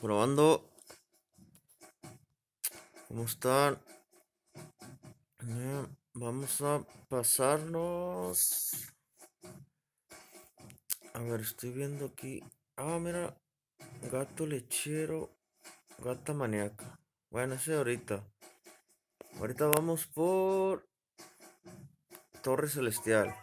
Probando, ¿cómo están? Vamos a pasarnos. A ver, estoy viendo aquí. Ah, mira, gato lechero, gata maníaca. Bueno, ese ahorita. Ahorita vamos por Torre Celestial.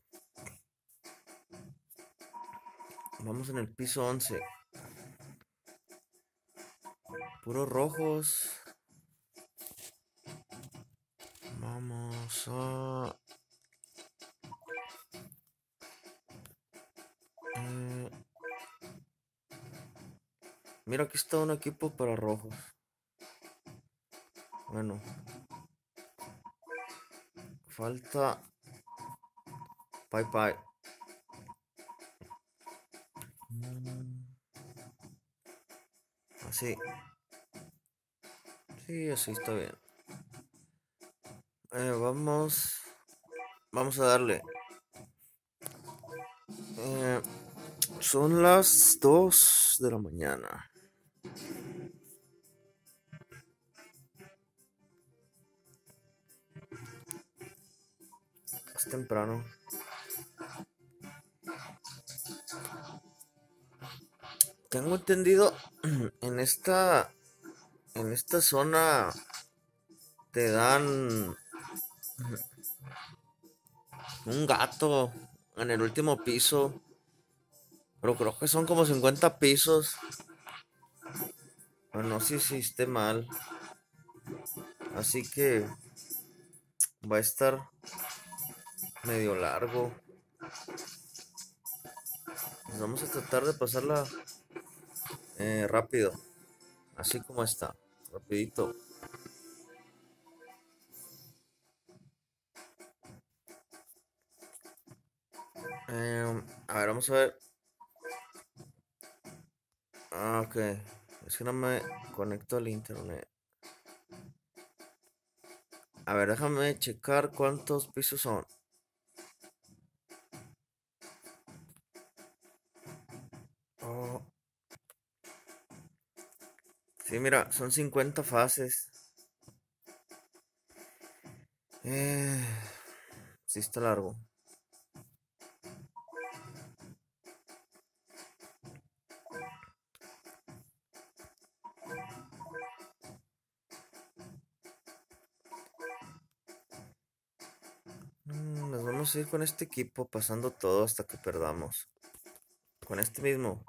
Vamos en el piso 11. Puros rojos. Vamos a... eh, mira, aquí está un equipo para rojos. Bueno, falta Pai Pai. Así. Sí, así está bien. Vamos a darle. Eh, son las 2 de la mañana. Es temprano. Tengo entendido en esta zona te dan un gato en el último piso, pero creo que son como 50 pisos. Pero no sé si esté mal. Así que va a estar medio largo. Pues vamos a tratar de pasarla rápido. Así como está. Rapidito. A ver, vamos a ver. Ah, ok. Es que no me conecto al internet. A ver, déjame checar cuántos pisos son. Oh, sí, mira, son 50 fases. Eh, sí está largo. Nos vamos a ir con este equipo pasando todo hasta que perdamos. Con este mismo.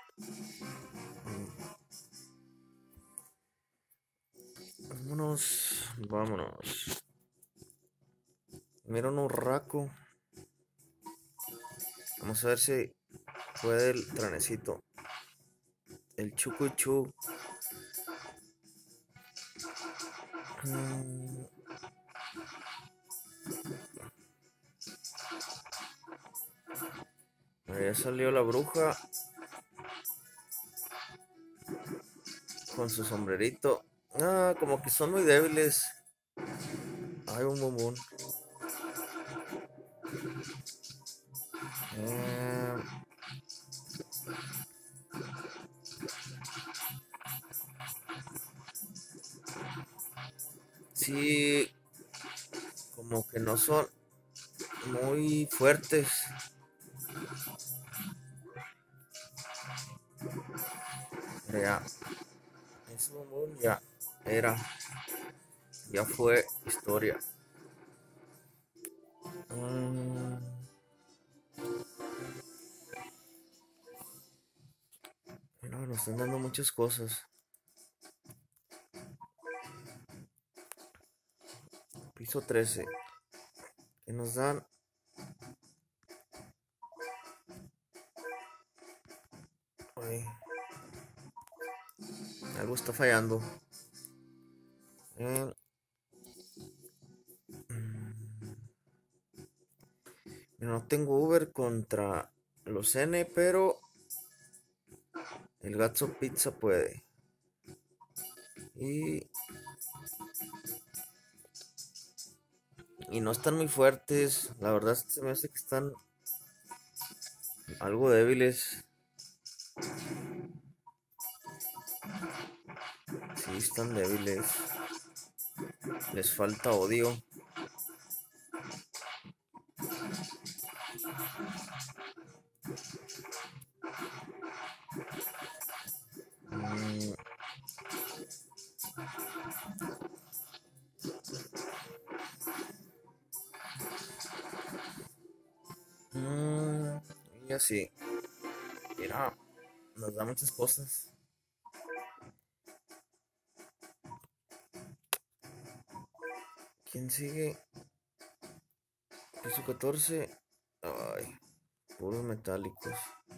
Vámonos. Mira un urraco. Vamos a ver si puede el tranecito. El chucuchú. Ya salió la bruja. Con su sombrerito. Ah, como que son muy débiles. Ay, un bombón. Eh, sí, como que no son muy fuertes. Pero ya, ese bombón ya era, ya fue historia. Mm, no, nos están dando muchas cosas. Piso 13. Que nos dan. Ay, algo está fallando. Eh, no tengo Uber contra los N, pero el Gatso Pizza puede. Y, y no están muy fuertes. La verdad se me hace que están algo débiles. Sí, están débiles. Les falta odio. Mm, mm, y así. Mira, nos da muchas cosas. ¿Quién sigue? Piso 14. Ay, puros metálicos.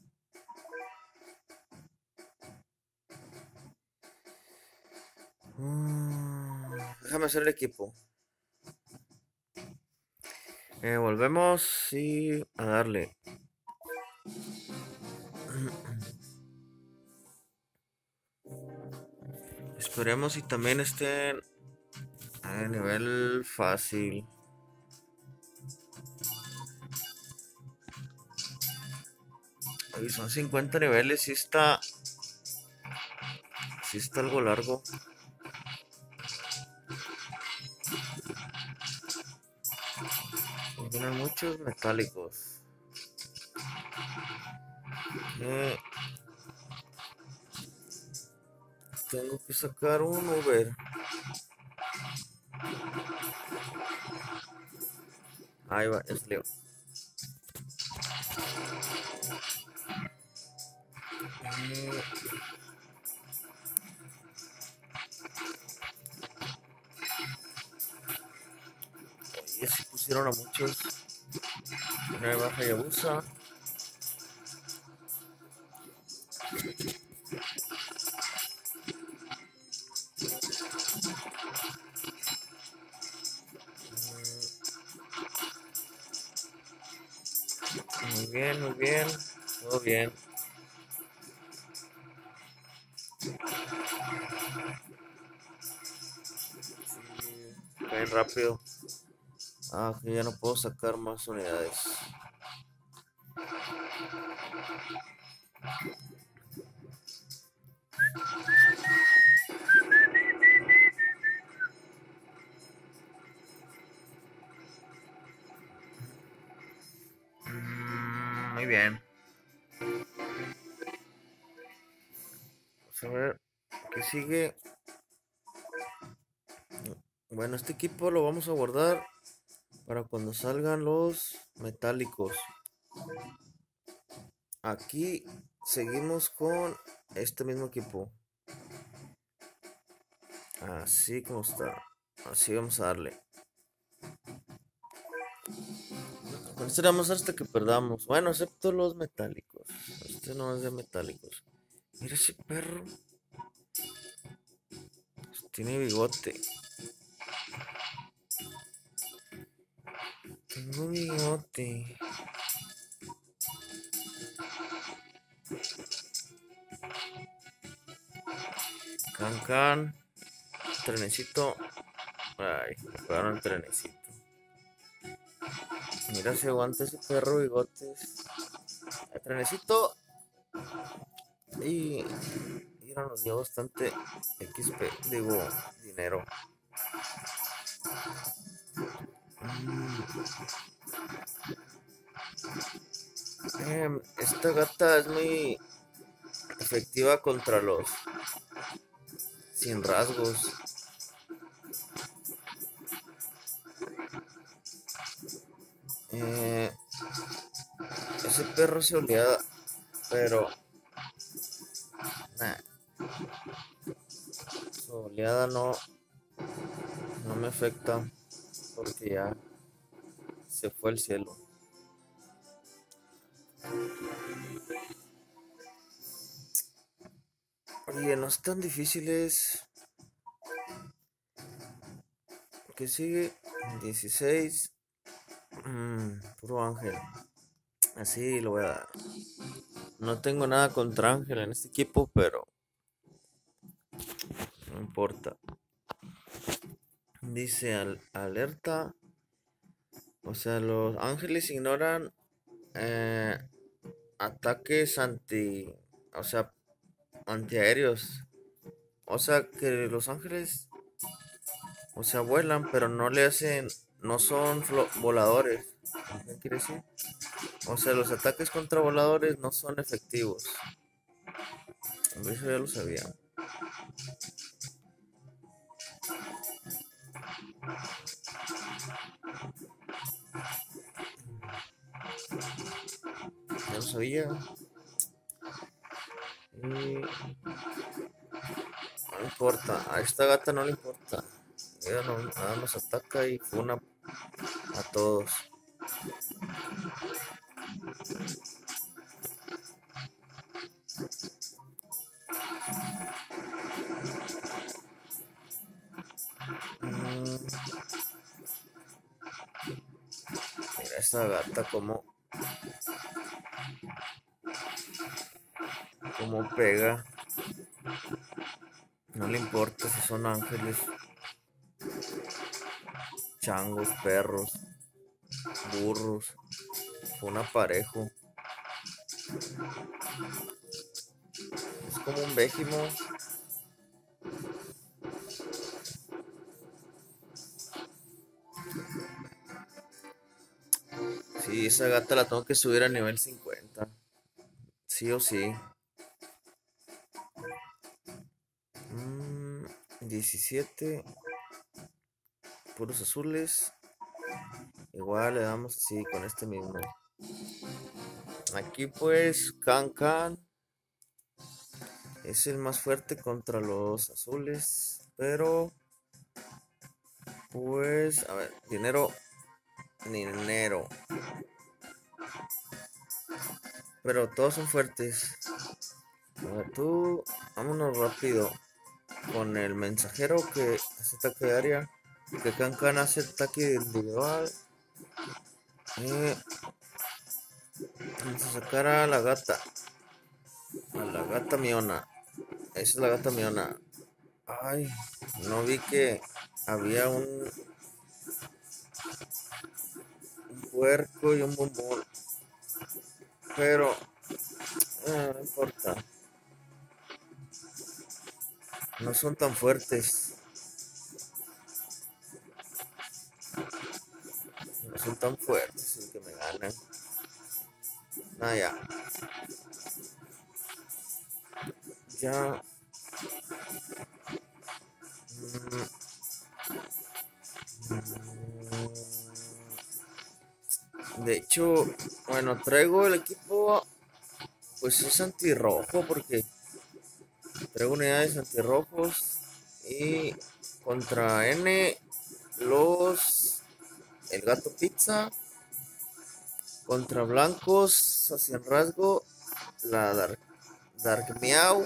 Déjame hacer el equipo. Volvemos y a darle. Esperemos y también estén a nivel fácil. Ay, son 50 niveles, sí está algo largo. Y vienen muchos metálicos. Eh, Tengo que sacar un Uber. Ahí va, es Leo. Y así pusieron a muchos. Una baja y abusa. Muy bien, muy bien. Todo bien. Sí, caen rápido. Ah, que ya no puedo sacar más unidades. Muy bien. Vamos a ver qué sigue. Bueno, este equipo lo vamos a guardar para cuando salgan los metálicos. Aquí seguimos con este mismo equipo. Así como está. Así vamos a darle. Con este vamos hasta que perdamos. Bueno, excepto los metálicos. Este no es de metálicos. Mira ese perro. Tiene bigote. Tengo bigote. Can. Trenecito. Ay, me pegaron el trenecito. Mira si aguanta ese perro bigotes. El trenecito. Y mira, nos dio bastante XP. Digo, dinero. Esta gata es muy efectiva contra los sin rasgos. Eh, Ese perro se oleada, pero nah, su oleada no me afecta porque ya se fue al cielo. Oye, no es tan difíciles. Que sigue 16. Puro ángel. Así lo voy a dar. No tengo nada contra Ángel en este equipo, pero no importa. Dice alerta. O sea, los ángeles ignoran eh, ataques o sea, antiaéreos. O sea, que los ángeles, o sea, vuelan, pero no le hacen, no son voladores. ¿Qué quiere decir? O sea, los ataques contra voladores no son efectivos. Eso ya lo sabía. Ya lo sabía. Y no importa, a esta gata no le importa. Ella no, nada más ataca y funa a todos. Mira esta gata como pega. No le importa si son ángeles, changos, perros, burros, un aparejo. Es como un Vejimo. Sí, esa gata la tengo que subir a nivel 50. Sí o sí. 17. Puros azules. Igual le damos así con este mismo. Aquí pues Can es el más fuerte contra los azules. Pero pues, a ver, dinero. Pero todos son fuertes. A ver, tú, vámonos rápido con el mensajero que hace ataque de área. Que Can hace ataque individual. Vamos a sacar a la gata. A la gata miona. Esa es la gata miona. Ay, no vi que había un puerco y un bombón. Pero no importa. No son tan fuertes. No son tan fuertes el que me ganan. Ah, ya. Ya. De hecho, bueno, traigo el equipo. Pues es antirrojo porque traigo unidades antirrojos. Y contra N el gato pizza. Contra blancos, así en rasgo, la Dark Meow.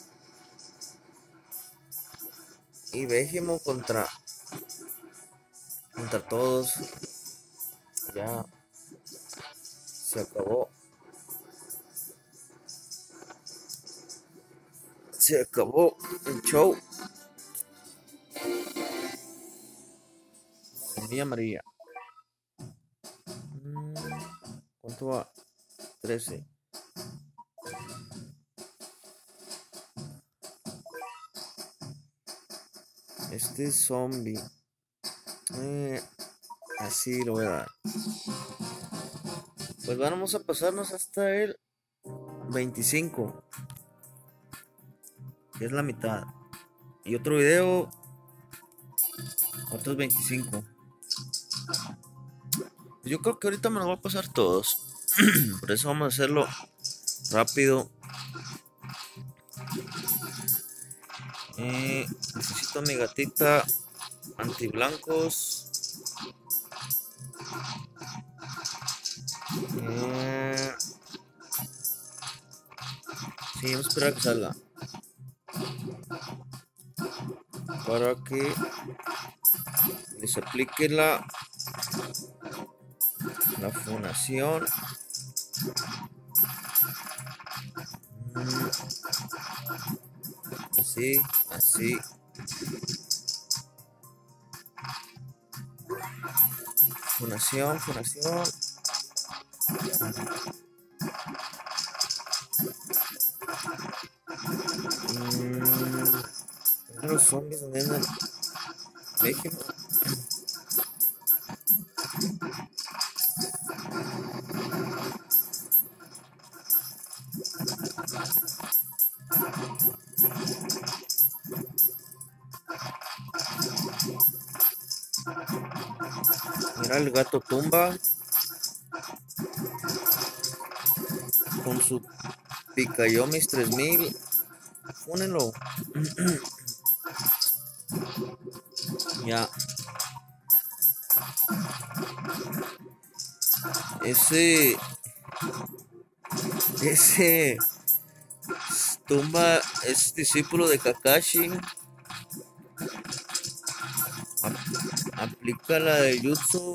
Y Vejimo contra todos. Ya se acabó. Se acabó el show. Semilla amarilla. ¿Cuánto va? 13. Este es zombie. Así lo voy a dar. Pues vamos a pasarnos hasta el 25. Que es la mitad. Y otro video. Otros 25. Yo creo que ahorita me los voy a pasar todos. Por eso vamos a hacerlo rápido. Necesito mi gatita antiblancos. Sí, vamos a esperar a que salga. Para que les aplique la funación. Así. Funación. los zombies donde andan. Déjenme. Mira el gato tumba con su Picayomis 3000. Pónelo. Ya. Ese tumba es discípulo de Kakashi. Aplica la de Jutsu.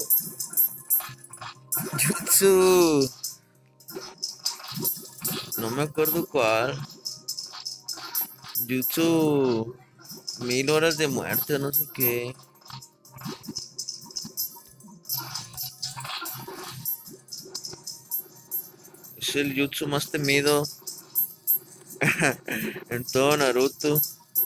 No me acuerdo cuál. Jutsu 1000 horas de muerte, no sé qué. Es el jutsu más temido en todo Naruto.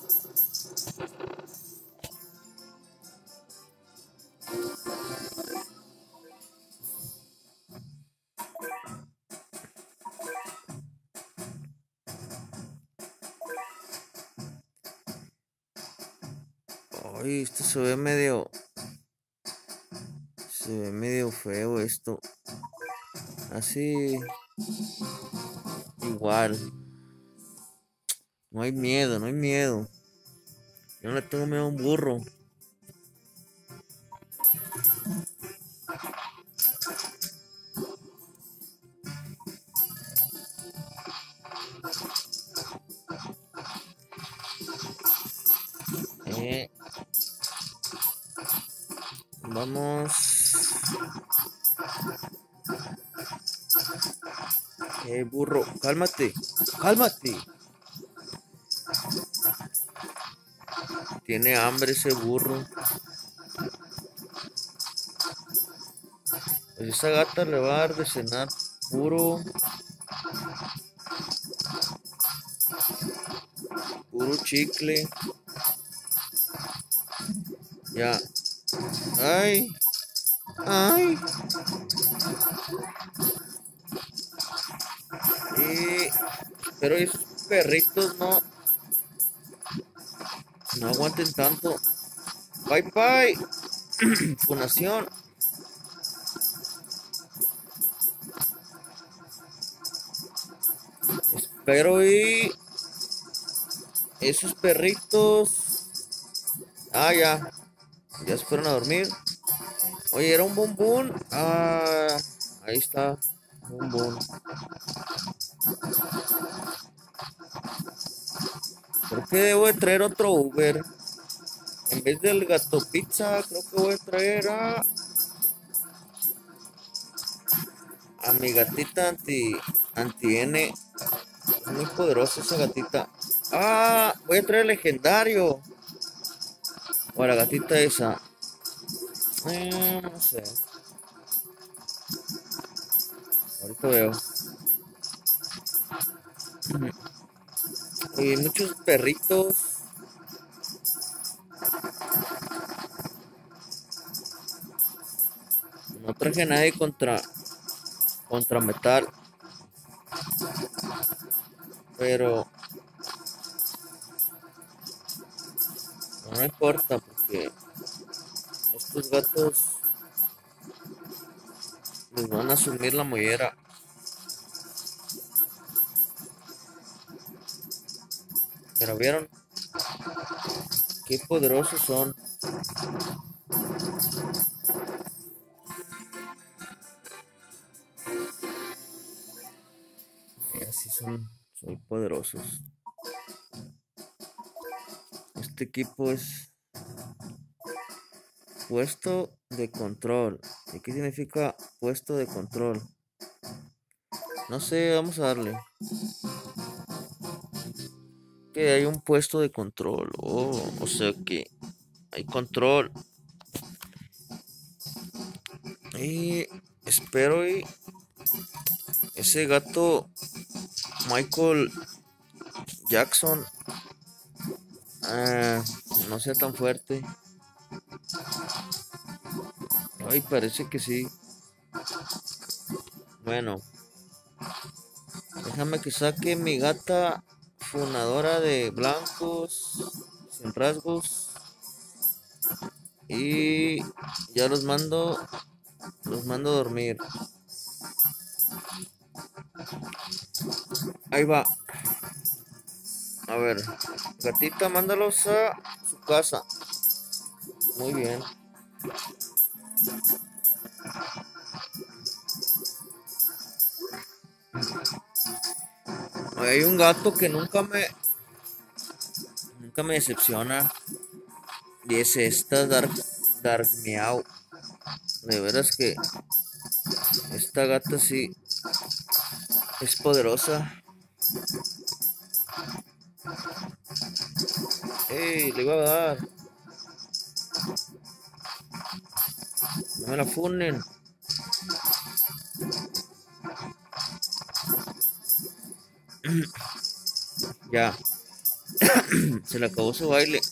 Ay, esto se ve medio feo esto. Así igual. No hay miedo, no hay miedo. Yo no le tengo miedo a un burro. Vamos. Burro, cálmate. Cálmate. Tiene hambre ese burro. Pues esa gata le va a dar de cenar puro chicle. Ya. Ay. Ay. Pero esos perritos no aguanten tanto. Bye bye. Funación. Espero y esos perritos. Ya se fueron a dormir. Oye, era un bombón. Ahí está. Bombón. Creo que debo de traer otro Uber. En vez del gato pizza, creo que voy a traer a mi gatita anti-N. Es muy poderosa esa gatita. Voy a traer el legendario. O la gatita esa. No sé. Ahorita veo. Hay muchos perritos. No traje a nadie contra metal. Pero no importa porque estos gatos les van a asumir la mollera. Pero vieron qué poderosos son. Así son poderosos. Este equipo es puesto de control. ¿Y qué significa puesto de control? No sé, vamos a darle. Que hay un puesto de control. O sea que hay control. Y espero y ese gato Michael Jackson no sea tan fuerte. Ay, parece que sí. Bueno, déjame que saque mi gata funadora de blancos sin rasgos. Y ya los mando a dormir. Ahí va. A ver, gatita, mándalos a su casa. Muy bien. Hay un gato que nunca me decepciona. Y es esta Dark Meow. De veras que esta gata sí es poderosa. ¡Ey! Le iba a dar. No me la funen. Ya. Se le acabó su baile.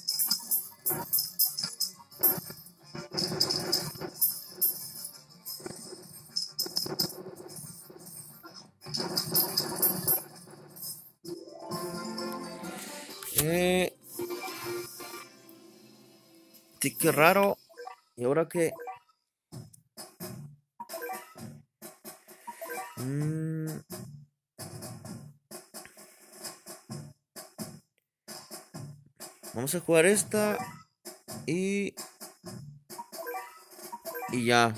Sí, qué raro. ¿Y ahora qué? Vamos a jugar esta. Y ya.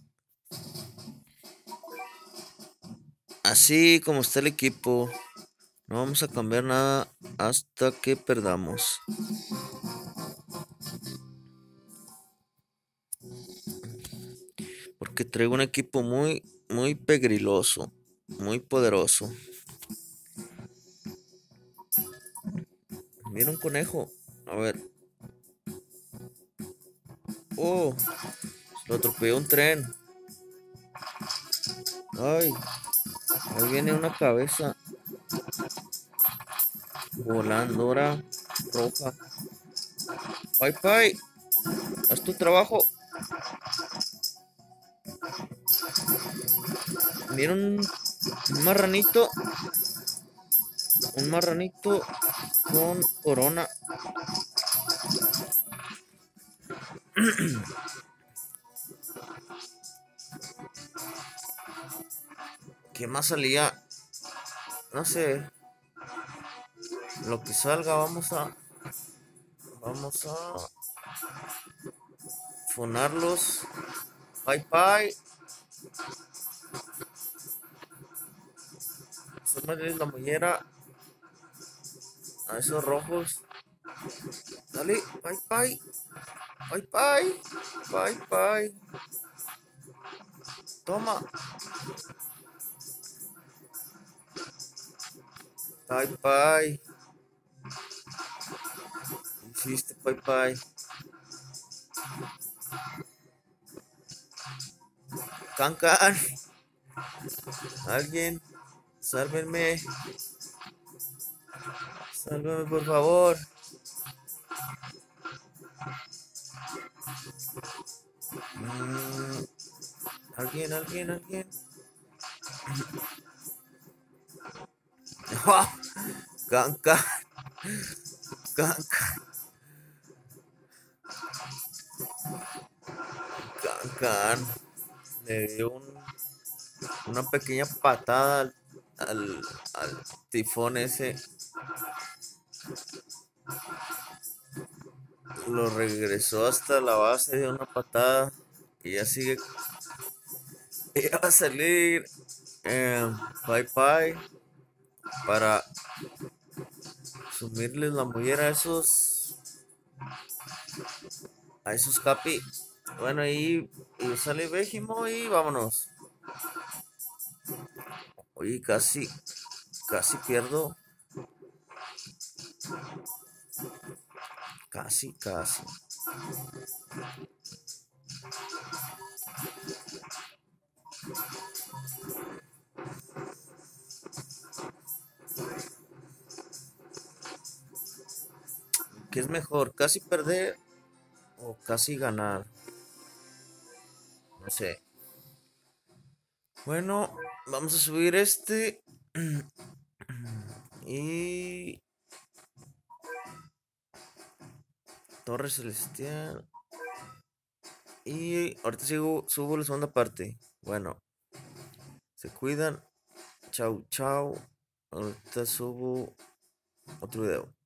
Así como está el equipo. No vamos a cambiar nada hasta que perdamos. Porque traigo un equipo muy pegriloso. Muy poderoso. Mira un conejo. A ver. Oh. Lo atropelló un tren. Ay. Ahí viene una cabeza. Voladora roja. Pai pai. Haz tu trabajo. Mira un marranito. Un marranito con corona. ¿Qué más salía? No sé. Lo que salga, vamos a fonarlos. Bye bye. Hacerme la mollera a esos rojos. Dale, bye bye. Bye bye. Bye bye. Toma. Bye bye. Hiciste bye bye. Cancan. Alguien. Sálvenme. Sálvenme por favor. Alguien. Cancan. Cancan. Le dio una pequeña patada al tifón ese. Lo regresó hasta la base de una patada. Y ya sigue. Ya va a salir. Bye bye. Para sumirles la mollera a esos capi. Bueno, ahí sale Bégimo y vámonos. Oye, casi pierdo. Casi. ¿Qué es mejor? ¿Casi perder o casi ganar? No sé. Bueno, vamos a subir este. Y Torre Celestial. Y ahorita subo la segunda parte. Bueno, se cuidan. Chau, chau. Ahorita subo otro video.